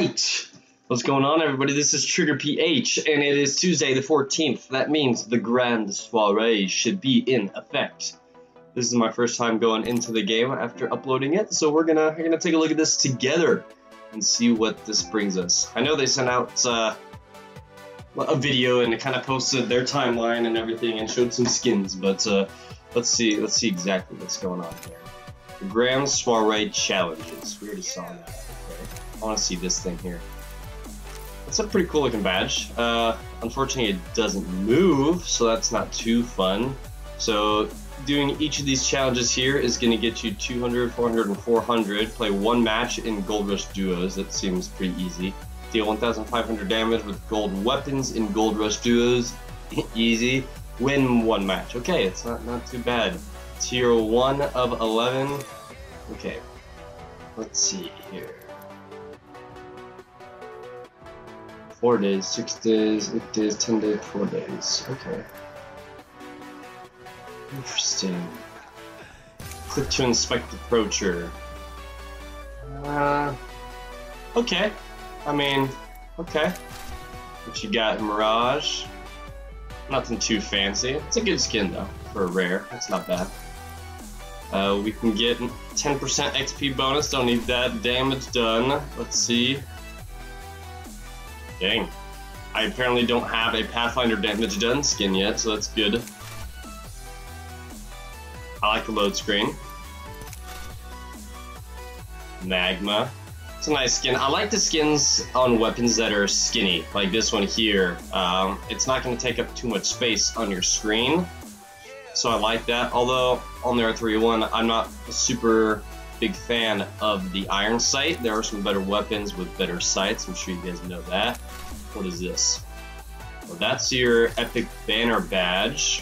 Alright! What's going on, everybody? This is Trigger PH, and it is Tuesday the 14th. That means the Grand Soiree should be in effect. This is my first time going into the game after uploading it, so we're gonna take a look at this together and see what this brings us. I know they sent out a video and it kind of posted their timeline and everything and showed some skins, but let's see exactly what's going on here. The Grand Soiree challenges. We already saw that. Okay. I want to see this thing here. It's a pretty cool looking badge. Unfortunately, it doesn't move, so that's not too fun. So doing each of these challenges here is going to get you 200, 400, and 400. Play one match in Gold Rush duos. That seems pretty easy. Deal 1,500 damage with gold weapons in Gold Rush duos. Easy. Win one match. Okay, it's not too bad. Tier 1 of 11. Okay, let's see here. 4 days, 6 days, 8 days, 10 days, 4 days. Okay. Interesting. Click to inspect the approacher. Okay. I mean, okay. What you got, Mirage? Nothing too fancy. It's a good skin though, for a rare. It's not bad. We can get 10% XP bonus. Don't need that. Damage done. Let's see. Dang. I apparently don't have a Pathfinder damage done skin yet, so that's good. I like the load screen. Magma. It's a nice skin. I like the skins on weapons that are skinny, like this one here. It's not going to take up too much space on your screen, so I like that. Although on the R301, I'm not a super big fan of the iron sight. There are some better weapons with better sights. I'm sure you guys know that. What is this? Well, that's your epic banner badge.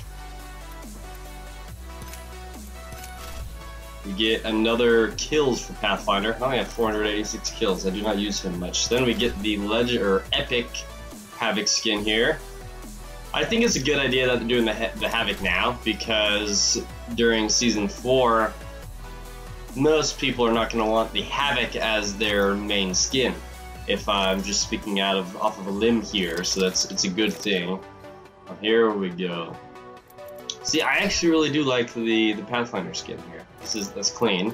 We get another kills for Pathfinder. I only have 486 kills. I do not use him much. Then we get the legend or epic Havoc skin here. I think it's a good idea that they're doing the Havoc now, because during season 4, most people are not going to want the Havoc as their main skin. If I'm just speaking off of a limb here, so it's a good thing. Here we go. See, I actually really do like the Pathfinder skin here. That's clean.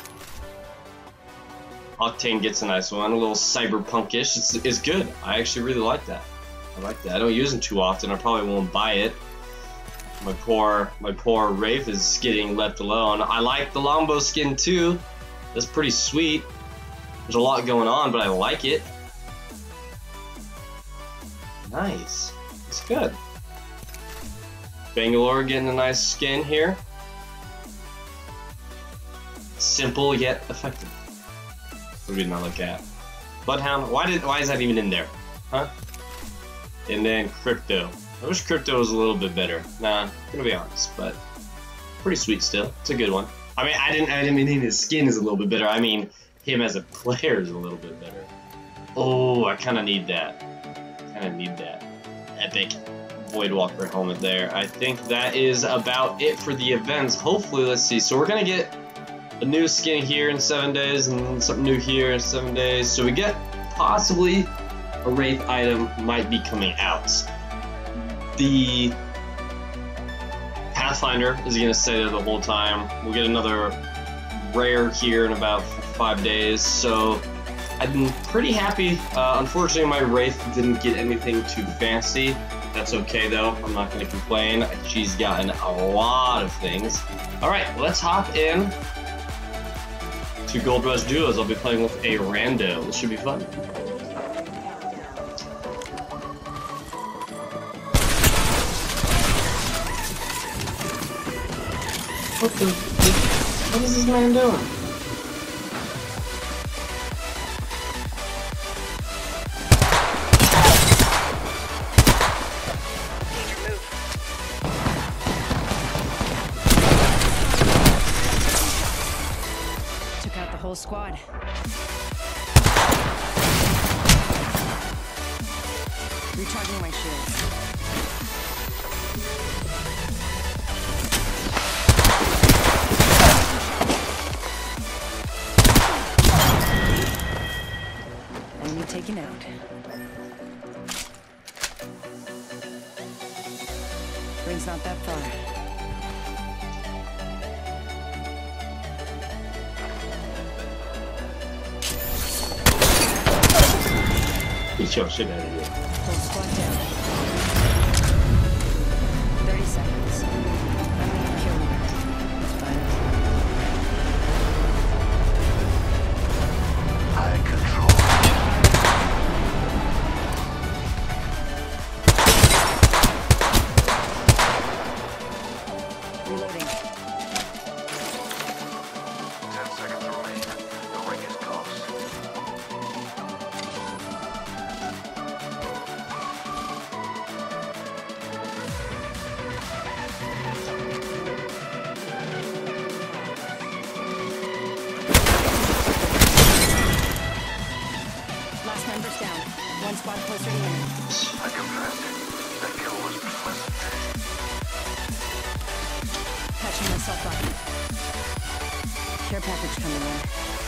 Octane gets a nice one, a little cyberpunkish. It's good. I actually really like that. I like that. I don't use them too often. I probably won't buy it. My poor Wraith is getting left alone. I like the Longbow skin too. That's pretty sweet. There's a lot going on, but I like it. Nice. It's good. Bangalore getting a nice skin here. Simple yet effective. What did I look at? Bloodhound. Why is that even in there? Huh? And then Crypto. I wish Crypto was a little bit better. Nah, gonna be honest, but pretty sweet still. It's a good one. I mean, I didn't mean his skin is a little bit better. I mean, him as a player is a little bit better. Oh, I kind of need that. Epic Voidwalker helmet there. I think that is about it for the events. Hopefully, let's see. So we're gonna get a new skin here in 7 days, and something new here in 7 days. So we get possibly a Wraith item might be coming out. The Pathfinder is gonna stay there the whole time. We'll get another rare here in about 5 days. So I'm pretty happy. Unfortunately, my Wraith didn't get anything too fancy. That's okay though. I'm not gonna complain. She's gotten a lot of things. All right, let's hop in to Gold Rush duos. I'll be playing with a rando. This should be fun. What is this man doing? Took out the whole squad. Recharging my shields. Enemy Enemy taken out. Ring's not that far. Beat your shit out of here. Whole squad down. 30 seconds. I'm gonna kill you. It's fine. High control. Reloading. 10 seconds remain. The ring is close. Last member's down. One squad closer to you. I confess, that kill was pleasant. Catching myself up. Care package coming in.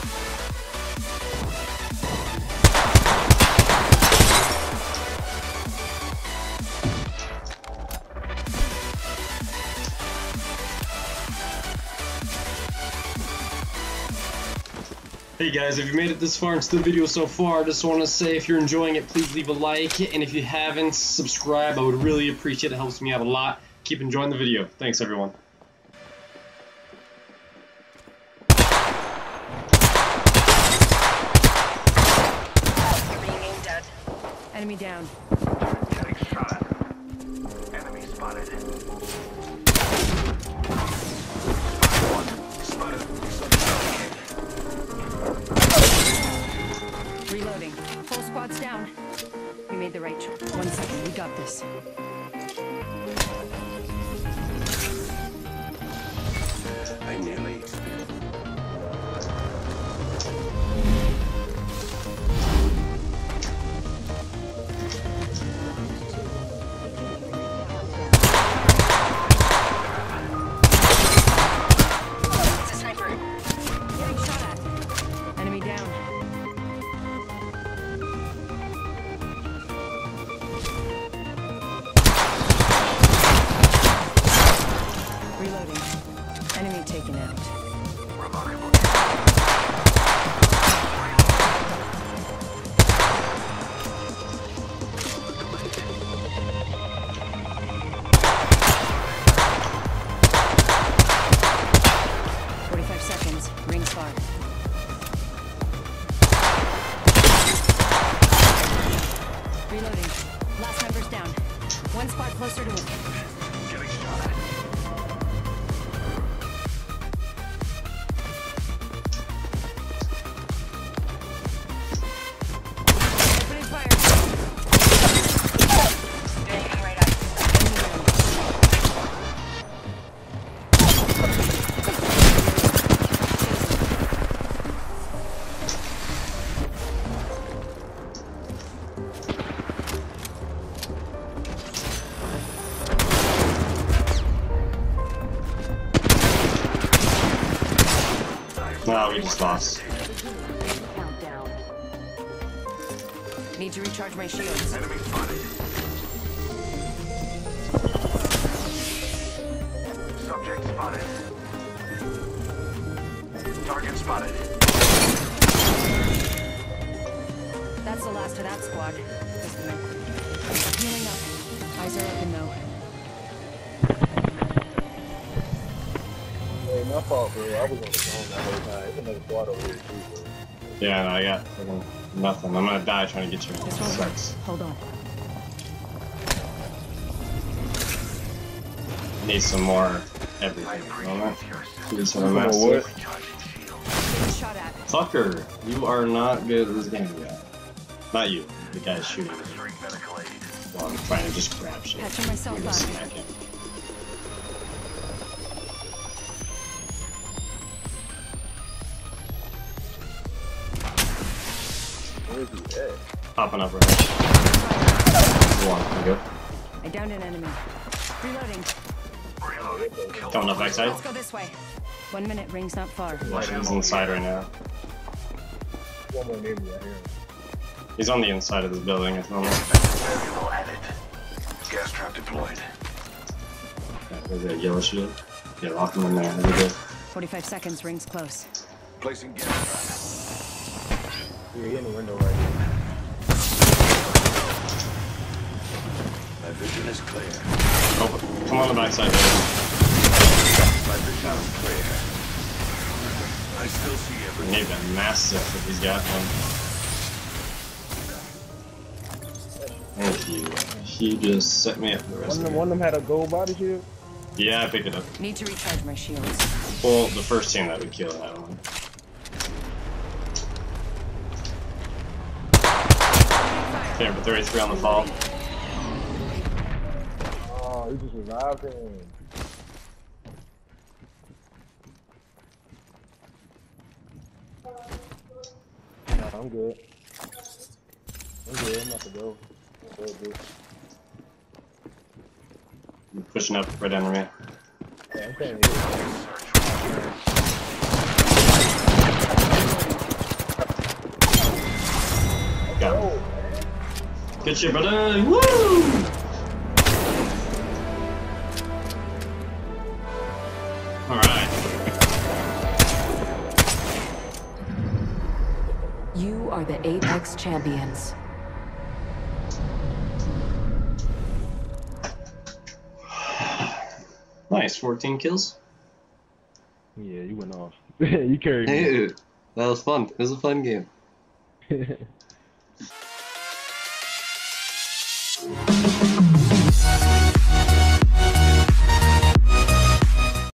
Hey guys, if you made it this far into the video so far, I just want to say if you're enjoying it, please leave a like, and if you haven't, subscribe. I would really appreciate it. It helps me out a lot. Keep enjoying the video. Thanks everyone. Being aimed at. Enemy down. Getting shot. Enemy spotted. Spotted. Reloading. Full squad's down. We made the right choice. 1 second, we got this. I nearly. It's a sniper. Getting shot at. Enemy down. Reloading. Enemy taken out. Remarkable. 45 seconds. Rings far. Reloading. Last member's down. One spot closer to him. Getting shot at. Opening fire. Aiming right at you. Enemy down. No, we just lost. Countdown. Need to recharge my shields. Enemy spotted. Subject spotted. Target spotted. That's the last of that squad. Healing up. Eyes are open though. Hey, my fault, bro. I was on the phone that whole time. It's another squad over here, too, bro. Yeah, no, I got nothing. I'm gonna die trying to get you. This won't work. Sucks. Hold on. Need some more everything. G7 and Mastiff. Getting shot at. Fucker, you are not good at this game yet. Not you. The guy shooting me Medical aid. while I'm trying to just grab shit. Catching myself I'm gonna up. smack him. Where's he at? Popping up right now. One, good. I downed an enemy. Reloading. Coming up backside. Let's go this way. 1 minute, ring's not far. Yeah, she's inside right now. One more neighbor right here. He's on the inside of this building at the moment. Variable added. Gas trap deployed. There's that yellow shield. Yeah, lock him in there. There we go. 45 seconds, rings close. Placing gas trap. Yeah, he in the window right here. My vision is clear. Oh, come on the backside. My vision is clear. I still see everything. Maybe a mastiff if he's got one. Thank you. He just set me up for the rest of it. One of them had a gold body shield. Yeah, I picked it up. Need to recharge my shields. Well, the first team that we killed had one. Okay, but 33 on the fall. Oh, he just revived him. No, I'm good. I'm good. I'm about to go. I'm good, dude. I'm pushing up right under me. Yeah, I'm staying here. Got him. Good shit, brother. Woo! Alright. You are the Apex champions. Nice, 14 kills. Yeah, you went off. You carried me. Dude, that was fun. It was a fun game.